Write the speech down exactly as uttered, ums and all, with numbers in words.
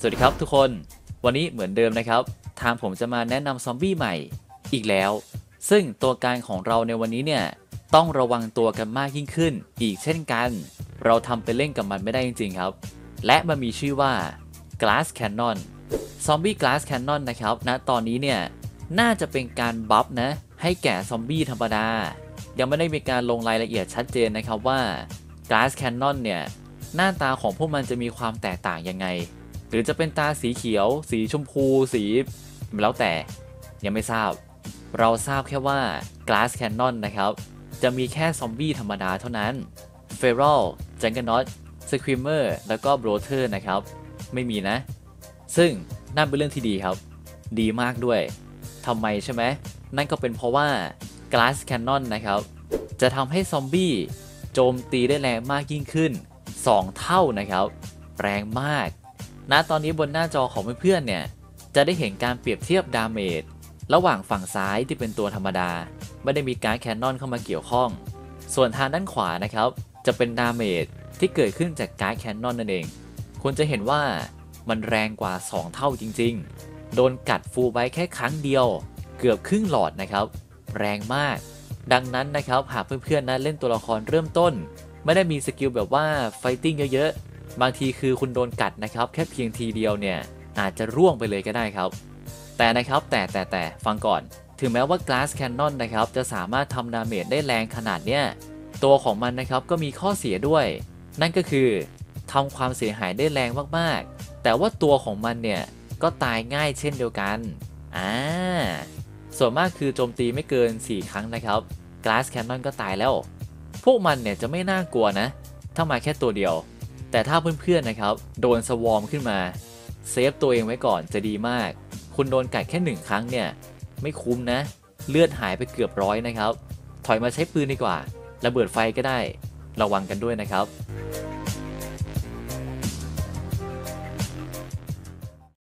สวัสดีครับทุกคนวันนี้เหมือนเดิมนะครับทางผมจะมาแนะนำซอมบี้ใหม่อีกแล้วซึ่งตัวการของเราในวันนี้เนี่ยต้องระวังตัวกันมากยิ่งขึ้นอีกเช่นกันเราทำไปเล่นกับมันไม่ได้จริงๆครับและมันมีชื่อว่า Glass Cannon ซอมบี้ Glass Cannon นะครับณตอนนี้เนี่ยน่าจะเป็นการบัฟนะให้แก่ซอมบี้ธรรมดายังไม่ได้มีการลงรายละเอียดชัดเจนนะครับว่า Glass Cannon เนี่ยหน้าตาของพวกมันจะมีความแตกต่างยังไงหรือจะเป็นตาสีเขียวสีชมพูสีแล้วแต่ยังไม่ทราบเราทราบแค่ว่า Glass Cannon นะครับจะมีแค่ซอมบี้ธรรมดาเท่านั้น Feral Juggernaut Screamer แล้วก็ Bloater นะครับไม่มีนะซึ่งนั่นเป็นเรื่องที่ดีครับดีมากด้วยทำไมใช่ไหมนั่นก็เป็นเพราะว่า Glass Cannon นะครับจะทำให้ซอมบี้โจมตีได้แรงมากยิ่งขึ้นสองเท่านะครับแรงมากณตอนนี้บนหน้าจอของเพื่อนๆเนี่ยจะได้เห็นการเปรียบเทียบดาเมจระหว่างฝั่งซ้ายที่เป็นตัวธรรมดาไม่ได้มีการ์ดแคนนอนเข้ามาเกี่ยวข้องส่วนทางด้านขวานะครับจะเป็นดาเมจที่เกิดขึ้นจากการ์ดแคนนอนนั่นเองคุณจะเห็นว่ามันแรงกว่าสองเท่าจริงๆโดนกัดฟูลไว้แค่ครั้งเดียวเกือบครึ่งหลอดนะครับแรงมากดังนั้นนะครับหากเพื่อนๆนะเล่นตัวละครเริ่มต้นไม่ได้มีสกิลแบบว่าไฟติ้งเยอะๆบางทีคือคุณโดนกัดนะครับแค่เพียงทีเดียวเนี่ยอาจจะร่วงไปเลยก็ได้ครับแต่นะครับแต่แต่แต่ฟังก่อนถึงแม้ว่า Glass Cannon นะครับจะสามารถทำดาเมจได้แรงขนาดเนี้ยตัวของมันนะครับก็มีข้อเสียด้วยนั่นก็คือทำความเสียหายได้แรงมากๆแต่ว่าตัวของมันเนี่ยก็ตายง่ายเช่นเดียวกันอ่าส่วนมากคือโจมตีไม่เกินสี่ครั้งนะครับ Glass Cannon ก็ตายแล้วพวกมันเนี่ยจะไม่น่ากลัวนะถ้ามาแค่ตัวเดียวแต่ถ้าเพื่อนๆนะครับโดนสวอมขึ้นมาเซฟตัวเองไว้ก่อนจะดีมากคุณโดนกัดแค่หนึ่งครั้งเนี่ยไม่คุ้มนะเลือดหายไปเกือบร้อยนะครับถอยมาใช้ปืนดีกว่าระเบิดไฟก็ได้ระวังกันด้วยนะครับ